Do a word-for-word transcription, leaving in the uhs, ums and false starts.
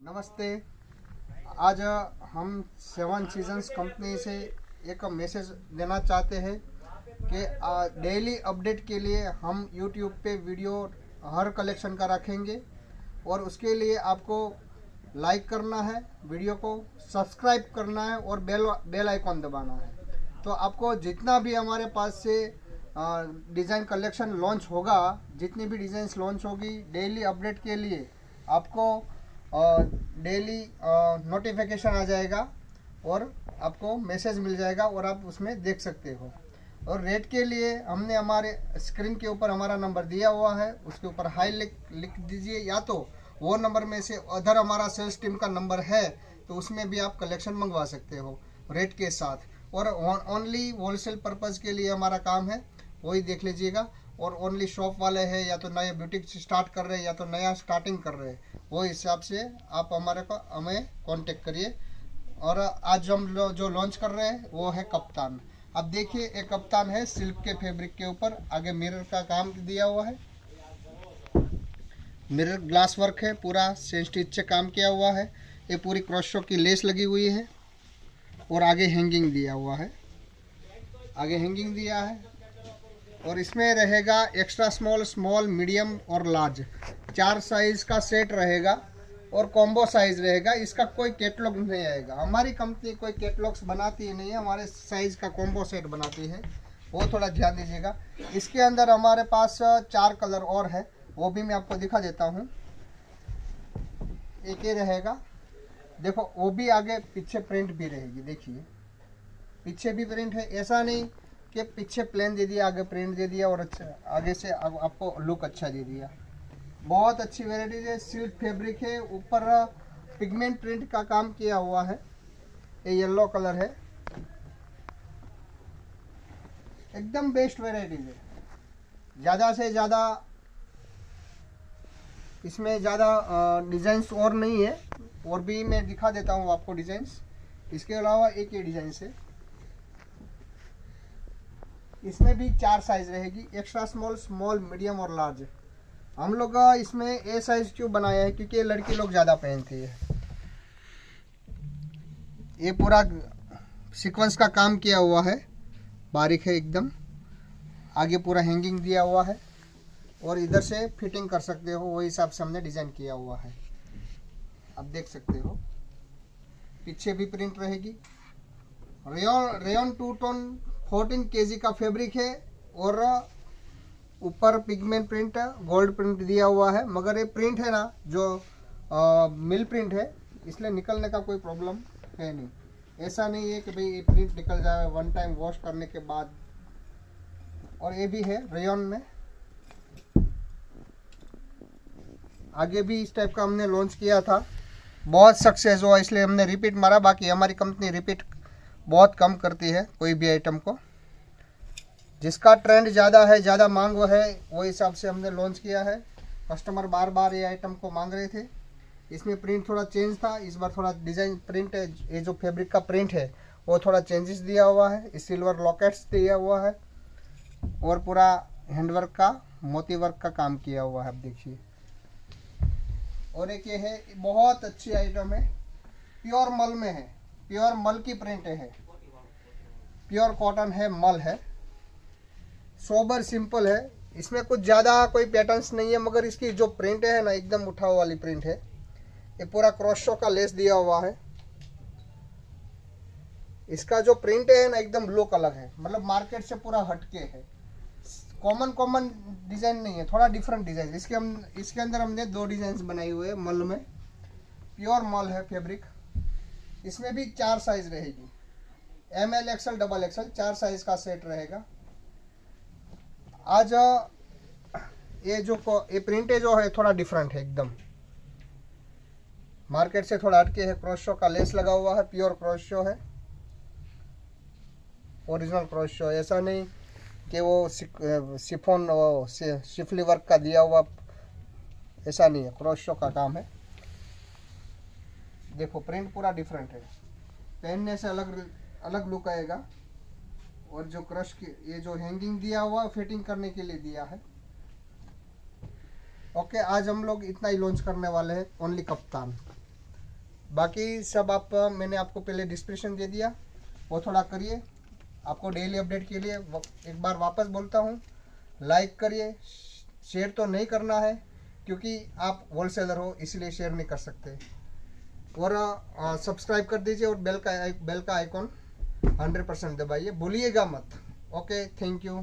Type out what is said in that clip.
नमस्ते। आज हम सेवन सीजन्स कंपनी से एक मैसेज देना चाहते हैं कि डेली अपडेट के लिए हम यूट्यूब पे वीडियो हर कलेक्शन का रखेंगे और उसके लिए आपको लाइक करना है, वीडियो को सब्सक्राइब करना है और बेल बेल आइकॉन दबाना है। तो आपको जितना भी हमारे पास से डिज़ाइन कलेक्शन लॉन्च होगा, जितनी भी डिज़ाइंस लॉन्च होगी, डेली अपडेट के लिए आपको डेली नोटिफिकेशन आ जाएगा और आपको मैसेज मिल जाएगा और आप उसमें देख सकते हो। और रेट के लिए हमने हमारे स्क्रीन के ऊपर हमारा नंबर दिया हुआ है, उसके ऊपर हाई लिख लिख दीजिए, या तो वो नंबर में से अदर हमारा सेल्स टीम का नंबर है तो उसमें भी आप कलेक्शन मंगवा सकते हो रेट के साथ। और ओनली होलसेल पर्पज़ के लिए हमारा काम है, वही देख लीजिएगा। और ओनली शॉप वाले हैं या तो नए ब्यूटिक स्टार्ट कर रहे हैं या तो नया स्टार्टिंग कर रहे हैं, वो हिसाब से आप हमारे को हमें कांटेक्ट करिए। और आज हम जो लॉन्च कर रहे हैं वो है कप्तान। अब देखिए, एक कप्तान है सिल्क के फैब्रिक के ऊपर, आगे मिरर का काम दिया हुआ है, मिरर ग्लास वर्क है, पूरा स्टिच से काम किया हुआ है। ये पूरी क्रॉस शो की लेस लगी हुई है और आगे हैंगिंग दिया हुआ है, आगे हैंगिंग दिया है। और इसमें रहेगा एक्स्ट्रा स्मॉल, स्मॉल, मीडियम और लार्ज, चार साइज का सेट रहेगा और कॉम्बो साइज रहेगा। इसका कोई कैटलॉग नहीं आएगा, हमारी कंपनी कोई कैटलॉग्स बनाती ही नहीं है, हमारे साइज का कॉम्बो सेट बनाती है, वो थोड़ा ध्यान दीजिएगा। इसके अंदर हमारे पास चार कलर और है, वो भी मैं आपको दिखा देता हूँ। एक ये रहेगा, देखो वो भी आगे पीछे प्रिंट भी रहेगी, देखिए पीछे भी प्रिंट है। ऐसा नहीं कि पीछे प्लेन दे दिया, आगे प्रिंट दे दिया और अच्छा आगे से आपको लुक अच्छा दे दिया। बहुत अच्छी वैरायटी है, सिल्क फैब्रिक है, ऊपर पिगमेंट प्रिंट का काम किया हुआ है। ये येलो कलर है, एकदम बेस्ट वैरायटी है। ज़्यादा से ज़्यादा इसमें ज़्यादा डिज़ाइंस और नहीं है, और भी मैं दिखा देता हूँ आपको डिज़ाइंस। इसके अलावा एक ये डिज़ाइन है, इसमें भी चार साइज रहेगी, एक्स्ट्रा स्मॉल, स्मॉल, मीडियम और लार्ज। हम लोग इसमें ए साइज क्यों बनाया है, क्योंकि लड़की लोग ज़्यादा पहनती है। ये पूरा सीक्वेंस का काम किया हुआ है, बारीक है एकदम, आगे पूरा हैंगिंग दिया हुआ है और इधर से फिटिंग कर सकते हो, वही हिसाब से हमने डिज़ाइन किया हुआ है। आप देख सकते हो, पीछे भी प्रिंट रहेगी। Rayon rayon two tone fourteen KG का फैब्रिक है और ऊपर पिगमेंट प्रिंट, गोल्ड प्रिंट दिया हुआ है। मगर ये प्रिंट है ना जो आ, मिल प्रिंट है, इसलिए निकलने का कोई प्रॉब्लम है नहीं। ऐसा नहीं है कि भाई ये प्रिंट निकल जाए वन टाइम वॉश करने के बाद। और ये भी है रेयन में, आगे भी इस टाइप का हमने लॉन्च किया था, बहुत सक्सेस हुआ, इसलिए हमने रिपीट मारा। बाकी हमारी कंपनी रिपीट बहुत कम करती है कोई भी आइटम को। जिसका ट्रेंड ज़्यादा है, ज़्यादा मांग है, वो हिसाब से हमने लॉन्च किया है। कस्टमर बार बार ये आइटम को मांग रहे थे। इसमें प्रिंट थोड़ा चेंज था, इस बार थोड़ा डिज़ाइन प्रिंट है, ये जो फैब्रिक का प्रिंट है वो थोड़ा चेंजेस दिया हुआ है। सिल्वर लॉकेट्स दिया हुआ है और पूरा हैंडवर्क का, मोती वर्क का काम किया हुआ है, आप देखिए। और एक ये है, बहुत अच्छी आइटम है, प्योर मल में है, प्योर मल की प्रिंट है, प्योर कॉटन है, मल है, सोबर सिंपल है। इसमें कुछ ज़्यादा कोई पैटर्न्स नहीं है, मगर इसकी जो प्रिंट है ना, एकदम उठाव वाली प्रिंट है। ये पूरा क्रॉस शो का लेस दिया हुआ है। इसका जो प्रिंट है ना, एकदम लुक अलग है, मतलब मार्केट से पूरा हटके है, कॉमन कॉमन डिज़ाइन नहीं है, थोड़ा डिफरेंट डिज़ाइन। इसके हम इसके अंदर हमने दो डिज़ाइन बनाई हुई है मल में, प्योर मल है फैब्रिक। इसमें भी चार साइज रहेगी, M L, XL, double XL, चार साइज का सेट रहेगा। आज ये जो ये प्रिंट है जो है थोड़ा डिफरेंट है, एकदम मार्केट से थोड़ा हटके है। क्रॉस शो का लेस लगा हुआ है, प्योर क्रॉस शो है, ओरिजिनल क्रॉस शो। ऐसा नहीं कि वो शिफॉन वो शिफली वर्क का दिया हुआ, ऐसा नहीं है, क्रॉस शो का काम है। देखो प्रिंट पूरा डिफरेंट है, पहनने से अलग अलग लुक आएगा। और जो क्रश की ये जो हैंगिंग दिया हुआ, फिटिंग करने के लिए दिया है। ओके, आज हम लोग इतना ही लॉन्च करने वाले हैं, ओनली कप्तान। बाकी सब आप मैंने आपको पहले डिस्क्रिप्शन दे दिया, वो थोड़ा करिए। आपको डेली अपडेट के लिए एक बार वापस बोलता हूँ, लाइक करिए, शेयर तो नहीं करना है क्योंकि आप होलसेलर हो इसलिए शेयर नहीं कर सकते, और सब्सक्राइब कर दीजिए और बेल का बेल का आइकॉन हंड्रेड परसेंट दबाइए, भूलिएगा मत। Okay, thank you.